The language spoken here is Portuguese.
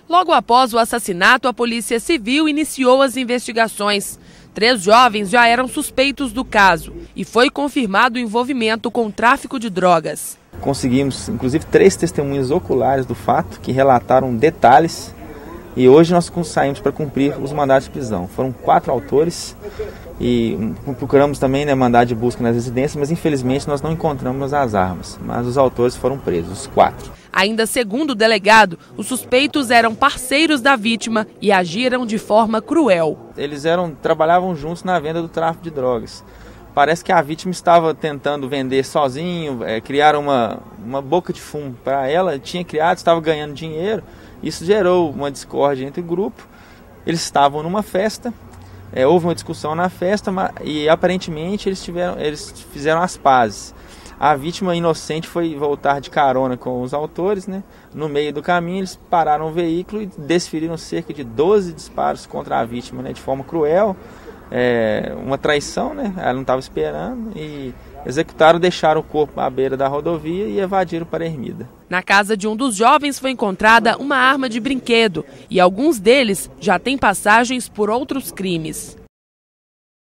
Logo após o assassinato, a Polícia Civil iniciou as investigações. 3 jovens já eram suspeitos do caso e foi confirmado o envolvimento com o tráfico de drogas. Conseguimos, inclusive, 3 testemunhas oculares do fato que relataram detalhes e hoje nós saímos para cumprir os mandados de prisão. Foram 4 autores e procuramos também mandado de busca nas residências, mas infelizmente nós não encontramos as armas, mas os autores foram presos, os 4. Ainda segundo o delegado, os suspeitos eram parceiros da vítima e agiram de forma cruel. Eles trabalhavam juntos na venda do tráfico de drogas. Parece que a vítima estava tentando vender sozinho, criar uma boca de fumo para ela, tinha criado, estava ganhando dinheiro. Isso gerou uma discórdia entre o grupo. Eles estavam numa festa, houve uma discussão na festa e aparentemente eles fizeram as pazes. A vítima inocente foi voltar de carona com os autores, né? No meio do caminho eles pararam o veículo e desferiram cerca de 12 disparos contra a vítima, né? De forma cruel, uma traição, né? Ela não estava esperando e executaram, deixaram o corpo à beira da rodovia e evadiram para a Ermida. Na casa de um dos jovens foi encontrada uma arma de brinquedo e alguns deles já têm passagens por outros crimes.